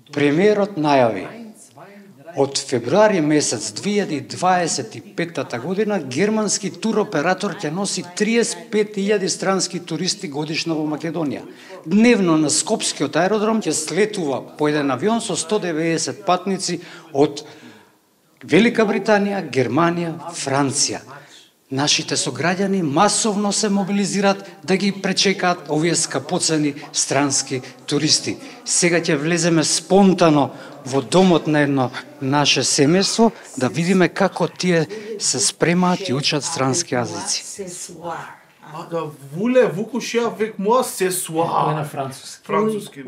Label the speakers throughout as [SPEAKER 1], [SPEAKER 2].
[SPEAKER 1] Премиерот најави од февруари месец 2025 година германски туроператор ќе носи 35.000 странски туристи годишно во Македонија. Дневно на Скопскиот аеродром ќе слетува по еден авион со 190 патници од Велика Британија, Германија, Франција. Нашите сограѓани масовно се мобилизираат да ги пречекаат овие скапоцени странски туристи. Сега ќе влеземе спонтано во домот на едно наше семејство да видиме како тие се спремаат и учат странски јазици.
[SPEAKER 2] Вуле вукуше avec moi ce soir.
[SPEAKER 3] Тоа е на француски.
[SPEAKER 2] Француски.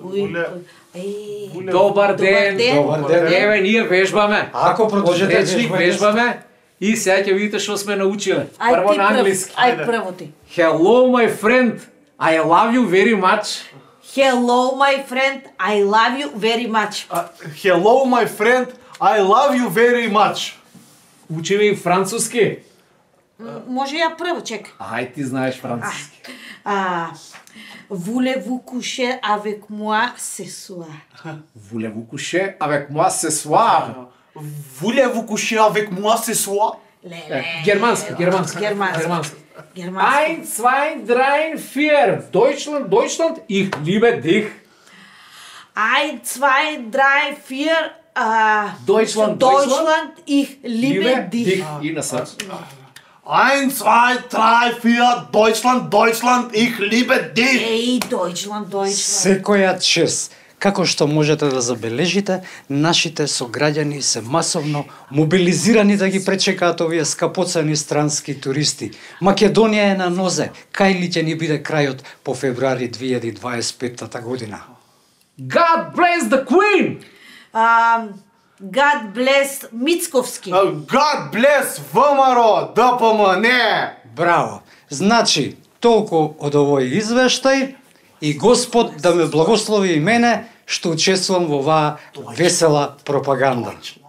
[SPEAKER 3] Добар ден.
[SPEAKER 1] Добар ден.
[SPEAKER 3] Еве ние вежбаме.
[SPEAKER 1] Ако продолжите
[SPEAKER 3] Речник вежбаме и сега ќе видите што сме научиле. Прво на англиски.
[SPEAKER 4] Ај прво ти.
[SPEAKER 3] Hello my friend. I love you very much.
[SPEAKER 4] Hello my friend, I love you very much.
[SPEAKER 2] Hello my friend, I love you very much.
[SPEAKER 3] Учиме и француски.
[SPEAKER 4] Може ја прво, чекај.
[SPEAKER 3] Ај ти знаеш француски.
[SPEAKER 4] Voulez-vous coucher avec moi ce soir?
[SPEAKER 3] Voulez-vous coucher avec moi ce soir?
[SPEAKER 2] Voulez-vous coucher avec moi ce soir?
[SPEAKER 3] Германски.
[SPEAKER 4] Германски.
[SPEAKER 3] 1, 2, 3, 4. Deutschland, ich liebe dich.
[SPEAKER 4] 1, 2, 3, 4.
[SPEAKER 3] Deutschland,
[SPEAKER 4] ich liebe dich.
[SPEAKER 3] И насад.
[SPEAKER 2] 1, 2, 3, 4, Deutschland, ich liebe dich.
[SPEAKER 4] Ей, Deutschland.
[SPEAKER 1] Секоја чест. Како што можете да забележите, нашите сограѓани се масовно мобилизирани да ги пречекаат овие скапоцени странски туристи. Македонија е на нозе. Кај ли ќе ни биде крајот по февруари 2025 година?
[SPEAKER 3] God bless the Queen!
[SPEAKER 4] God bless Мицковски.
[SPEAKER 2] God bless ВМРО, ДПМН.
[SPEAKER 1] Браво! Значи, толку од овој извештај и Господ да ме благослови и мене што учествувам во оваа весела пропаганда.